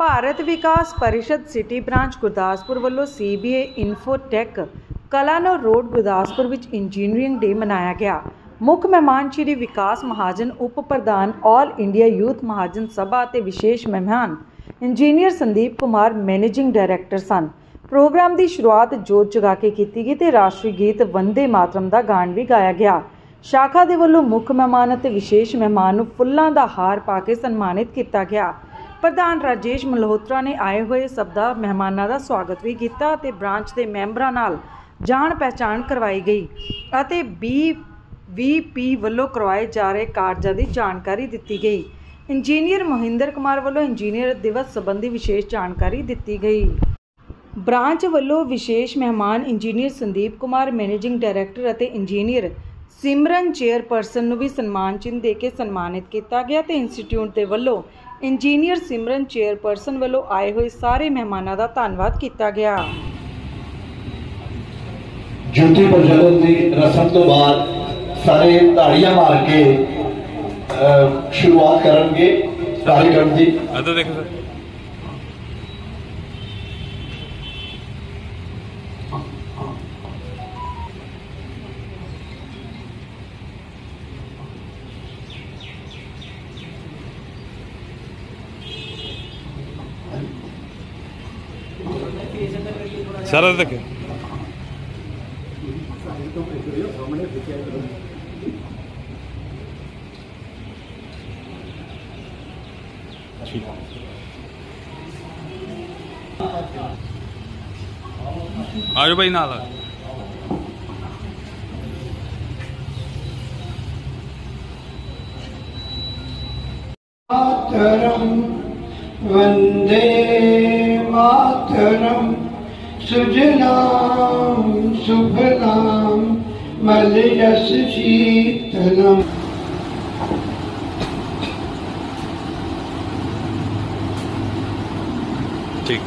ਭਾਰਤ ਵਿਕਾਸ परिषद city branch Gurdaspur ਵੱਲੋਂ CBA infotech Kalanaur road Gurdaspur ਵਿੱਚ इंजीनियरिंग डे मनाया गया। मुख मेहमान श्री विकास महाजन उप प्रधान all India youth Mahajan Sabha ਅਤੇ विशेष मेहमान engineer Sandeep Kumar managing director सन। प्रोग्राम की शुरुआत जोत जगा के की गई तो राष्ट्रीय गीत वंदे मातरम का गान भी गाया गया। शाखा के वलों मुख मेहमान और विशेष मेहमान नूं फुल्लां दा हार पा के सन्मानित किया गया। प्रधान राजेश मल्होत्रा ने आए हुए सबदा मेहमानों का स्वागत भी किया ते ब्रांच के मैंबरां नाल जान पहचान करवाई गई अते BVP वल्लों करवाए जा रहे कार्यां की जानकारी दी गई। इंजीनियर मोहिंदर कुमार वल्लों इंजीनियर दिवस संबंधी विशेष जानकारी दी गई। ब्रांच वल्लों विशेष मेहमान engineer Sandeep Kumar managing director अते इंजीनियर सिमरन चेयरपर्सन नूं भी सन्मान चिन्ह दे के सन्मानित किया गया ते इंस्टीट्यूट के वल्लों इंजीनियर सिमरन चेयरपर्सन वालों आए हुए सारे मेहमानों का धन्यवाद किया गया। ज्योति प्रज्वलन की रस्म तो बाद सारे ताड़ियां मार के शुरुआत करेंगे कार्यक्रम की। सारा देखे आज भाई नाल मातरम वंदे मातरम सुजलाम सुफलाम मलयज शीतलम। ठीक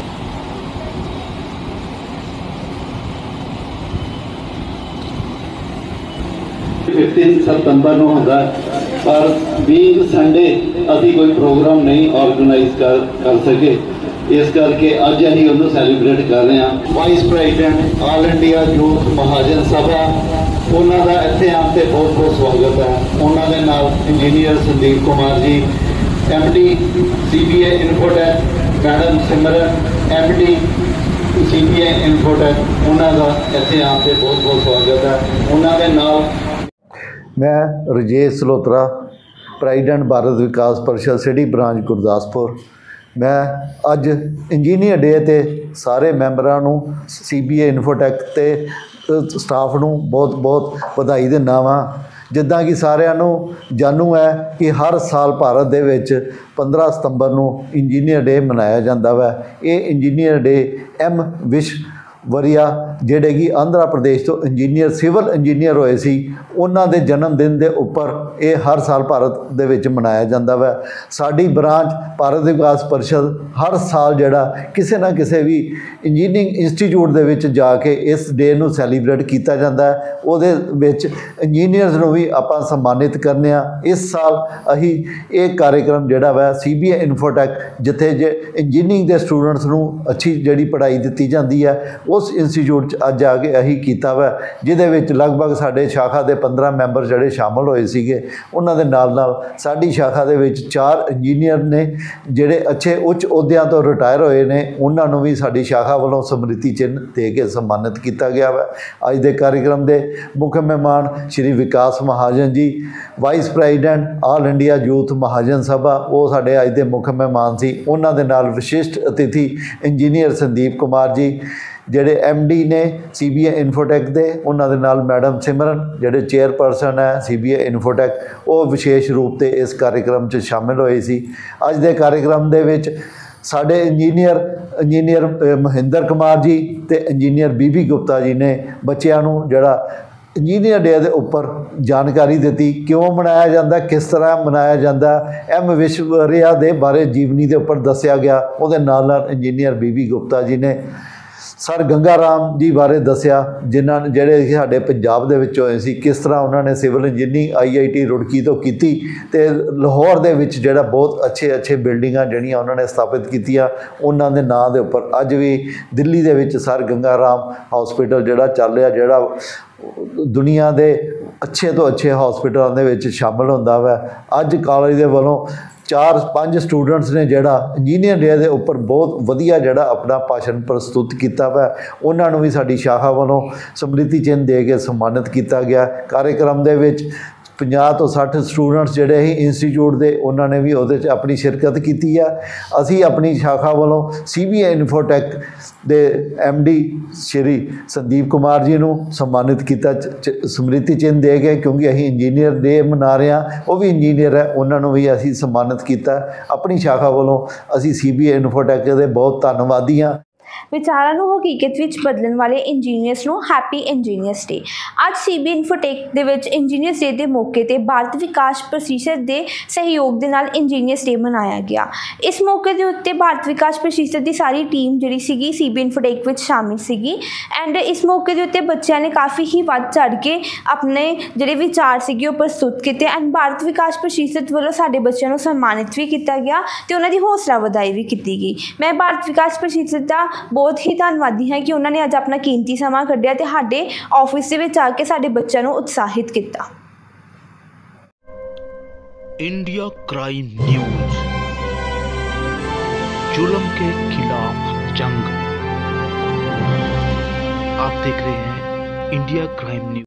15 सितंबर ਨੂੰ ਹੁੰਦਾ ਪਰ ਬੀਂਗ ਸੰਡੇ ਅਸੀਂ ਕੋਈ ਪ੍ਰੋਗਰਾਮ ਨਹੀਂ ਆਰਗੇਨਾਈਜ਼ ਕਰ ਸਕੇ। इस करके अज अं उन्होंने सैलीब्रेट कर रहे हैं। Vice president all India youth Mahajan Sabha उन्होंने इतने आने से बहुत बहुत स्वागत है। उन्होंने नाल engineer Sandeep Kumar ji MD CBA infotech madam Simran MD CBA infotech उन्होंने इतने आने से बहुत बहुत स्वागत है। उन्होंने नाल मैं Rajesh Malhotra president Bharat Vikas Parishad city branch Gurdaspur. मैं अज इंजीनियर डे ते सारे मैंबरां नूं CBA इन्फोटेक ते स्टाफ नूं बहुत बहुत बधाई दिंदा वां। जिद्दां कि सारिआं नूं जानू है कि हर साल भारत दे विच 15 सितंबर नूं इंजीनियर डे मनाया जांदा वा। ये इंजीनियर डे M विश्ववरिया जिहड़े कि आंध्रा प्रदेश तो इंजीनियर सिविल इंजीनियर होए सी उन्हां दे जन्म दिन दे उपर ये हर साल भारत दे विच मनाया जांदा वा। साडी ब्रांच भारत विकास परिषद हर साल जिहड़ा किसी ना किसी भी इंजीनियरिंग इंस्टीट्यूट दे विच जाके इस डे नूं सैलीब्रेट किया जाता है। उहदे विच इंजीनियर्स नूं भी आपां सम्मानित करने आ। इस साल अही ये कार्यक्रम जिहड़ा वा CBA इन्फोटेक जिथे जे इंजीनियरिंग दे स्टूडेंट्स नूं अच्छी जिहड़ी पढ़ाई दित्ती जाती है उस इंस्टीट्यूट अज आके अही कीता वा जिहदे विच लगभग साडे शाखा दे 15 मैंबर जिहड़े शामिल होए सीगे। उन्हां दे नाल साडी शाखा दे विच 4 इंजीनियर ने जिहड़े अच्छे उच्च अहुदिਆਂ तो रिटायर होए ने उन्हां नूं भी साडी शाखा वालों समृति चिन्ह दे के सम्मानित किया गया वा। अज दे कार्यक्रम दे मुख्य मेहमान Shri Vikas Mahajan ji vice president all India youth Mahajan Sabha वो साडे अज दे मुख्य मेहमान सी। उन्हां दे नाल विशिष्ट अतिथि इंजीनियर संदीप कुमार जी ਜਿਹੜੇ MD ने CBA इन्फोटेक ਦੇ ਉਹਨਾਂ ਦੇ ਨਾਲ मैडम सिमरन ਜਿਹੜੇ चेयरपर्सन है CBA इन्फोटेक ਉਹ ਵਿਸ਼ੇਸ਼ रूप से इस कार्यक्रम 'ਚ शामिल होए सी। ਅੱਜ ਦੇ कार्यक्रम ਦੇ ਵਿੱਚ ਸਾਡੇ इंजीनियर मोहिंदर कुमार जी ਤੇ इंजीनियर BB गुप्ता जी ने ਬੱਚਿਆਂ ਨੂੰ ਜਿਹੜਾ इंजीनियर डे के उपर जानकारी दी क्यों मनाया जाता किस तरह मनाया जाता M विश्ववरिया के बारे जीवनी के उपर दसिया गया। वो इंजीनियर BB गुप्ता जी ने ਸਰ ਗੰਗਾ ਰਾਮ ਜੀ ਬਾਰੇ ਦੱਸਿਆ, ਜਿਨ੍ਹਾਂ ਜਿਹੜੇ ਸਾਡੇ ਪੰਜਾਬ ਦੇ ਵਿੱਚ ਹੋਏ ਸੀ, ਕਿਸ ਤਰ੍ਹਾਂ ਉਹਨਾਂ ਨੇ ਸਿਵਲ ਇੰਜੀਨੀਅਰਿੰਗ IIT ਰੁੜਕੀ ਤੋਂ ਕੀਤੀ ਤੇ ਲਾਹੌਰ ਦੇ ਵਿੱਚ ਜਿਹੜਾ ਬਹੁਤ ਅੱਛੇ ਬਿਲਡਿੰਗਾਂ ਜਿਹੜੀਆਂ ਉਹਨਾਂ ਨੇ ਸਥਾਪਿਤ ਕੀਤੀਆਂ, ਉਹਨਾਂ ਦੇ ਨਾਂ ਦੇ ਉੱਪਰ ਅੱਜ ਵੀ ਦਿੱਲੀ ਦੇ ਵਿੱਚ ਸਰ ਗੰਗਾ ਰਾਮ ਹਸਪੀਟਲ ਜਿਹੜਾ ਚੱਲ ਰਿਹਾ, ਜਿਹੜਾ ਦੁਨੀਆ ਦੇ ਅੱਛੇ ਤੋਂ ਅੱਛੇ ਹਸਪੀਟਲਾਂ ਦੇ ਵਿੱਚ ਸ਼ਾਮਲ ਹੁੰਦਾ ਵਾ। ਅੱਜ ਕਾਲਜ ਦੇ ਵੱਲੋਂ 4-5 ਸਟੂਡੈਂਟਸ ਨੇ ਜਿਹੜਾ ਇੰਜੀਨੀਅਰ ਡੇ ਦੇ ਉੱਪਰ ਬਹੁਤ ਵਧੀਆ ਜਿਹੜਾ ਆਪਣਾ ਭਾਸ਼ਣ ਪ੍ਰਸਤੁਤ ਕੀਤਾ ਵਾ, ਉਹਨਾਂ ਨੂੰ ਵੀ ਸਾਡੀ ਸ਼ਾਖਾ ਵੱਲੋਂ ਸਮ੍ਰਿਤੀ ਚਿੰਨ੍ਹ ਦੇ ਕੇ ਸਨਮਾਨਿਤ ਕੀਤਾ ਗਿਆ। ਕਾਰਜਕ੍ਰਮ ਦੇ ਵਿੱਚ 50 ਤੋਂ 60 ਸਟੂਡੈਂਟਸ ਜਿਹੜੇ ਸੀ ਇੰਸਟੀਚਿਊਟ ਦੇ, ਉਹਨਾਂ ਨੇ ਵੀ ਉਹਦੇ 'ਚ ਆਪਣੀ ਸ਼ਿਰਕਤ ਕੀਤੀ ਆ। ਅਸੀਂ ਆਪਣੀ ਸ਼ਾਖਾ ਵੱਲੋਂ CBA ਇਨਫੋਟੈਕ ਦੇ MD ਸ਼੍ਰੀ ਸੰਦੀਪ ਕੁਮਾਰ ਜੀ ਨੂੰ ਸਨਮਾਨਿਤ ਕੀਤਾ ਸਮ੍ਰਿਤੀ ਚਿੰਨ੍ਹ ਦੇ ਕੇ, ਕਿਉਂਕਿ ਅਸੀਂ ਇੰਜੀਨੀਅਰ ਡੇ ਮਨਾ ਰਹੇ ਹਾਂ, ਉਹ ਵੀ ਇੰਜੀਨੀਅਰ ਹੈ, ਉਹਨਾਂ ਨੂੰ ਵੀ ਅਸੀਂ ਸਨਮਾਨਿਤ ਕੀਤਾ। ਆਪਣੀ ਸ਼ਾਖਾ ਵੱਲੋਂ ਅਸੀਂ CBA ਇਨਫੋਟੈਕ ਦੇ ਬਹੁਤ ਧੰਨਵਾਦੀ ਹਾਂ। ਵਿਚਾਰਾਂ ਨੂੰ ਹਕੀਕਤ ਵਿੱਚ ਬਦਲਣ ਵਾਲੇ ਇੰਜੀਨੀਅਰਸ ਨੂੰ ਹੈਪੀ ਇੰਜੀਨੀਅਰਸ ਡੇ। ਅੱਜ CBA ਇਨਫੋਟੈਕ ਦੇ ਵਿੱਚ ਇੰਜੀਨੀਅਰਸ ਡੇ ਦੇ ਮੌਕੇ 'ਤੇ ਭਾਰਤ ਵਿਕਾਸ ਪ੍ਰਤੀਸ਼ਤ ਦੇ ਸਹਿਯੋਗ ਦੇ ਨਾਲ ਇੰਜੀਨੀਅਰਸ ਡੇ ਮਨਾਇਆ ਗਿਆ। ਇਸ ਮੌਕੇ ਦੇ ਉੱਤੇ ਭਾਰਤ ਵਿਕਾਸ ਪ੍ਰਤੀਸ਼ਤ ਦੀ ਸਾਰੀ ਟੀਮ ਜਿਹੜੀ ਸੀਗੀ CBA ਇਨਫੋਟੈਕ ਵਿੱਚ ਸ਼ਾਮਿਲ ਸੀਗੀ ਐਂਡ ਇਸ ਮੌਕੇ ਦੇ ਉੱਤੇ ਬੱਚਿਆਂ ਨੇ ਕਾਫੀ ਹੀ ਵੱਧ ਚੜ੍ਹ ਕੇ ਆਪਣੇ ਜਿਹੜੇ ਵਿਚਾਰ ਸੀਗੇ ਉਹ ਪ੍ਰਸਤੁਤ ਕੀਤੇ ਐਂਡ ਭਾਰਤ ਵਿਕਾਸ ਪ੍ਰਤੀਸ਼ਤ ਵੱਲੋਂ ਸਾਡੇ ਬੱਚਿਆਂ ਨੂੰ ਸਨਮਾਨਿਤ ਵੀ ਕੀਤਾ ਗਿਆ ਅਤੇ ਉਹਨਾਂ ਦੀ ਹੌਸਲਾ ਵਧਾਈ ਵੀ ਕੀਤੀ ਗਈ। ਮੈਂ ਭਾਰਤ ਵਿਕਾਸ ਪ੍ਰਤੀਸ਼ਤ ਦਾ ਬਹੁਤ ਹੀ ਧੰਨਵਾਦੀ ਹਾਂ ਕਿ ਉਹਨਾਂ ਨੇ ਅੱਜ ਆਪਣਾ ਕੀਮਤੀ ਸਮਾਂ ਕੱਢਿਆ ਤੇ ਸਾਡੇ ਆਫਿਸ ਦੇ ਵਿੱਚ ਆ ਕੇ ਸਾਡੇ ਬੱਚਿਆਂ ਨੂੰ ਉਤਸ਼ਾਹਿਤ ਕੀਤਾ। इंडिया क्राइम न्यूज, जुल्म के खिलाफ जंग। आप देख रहे हैं इंडिया क्राइम न्यूज।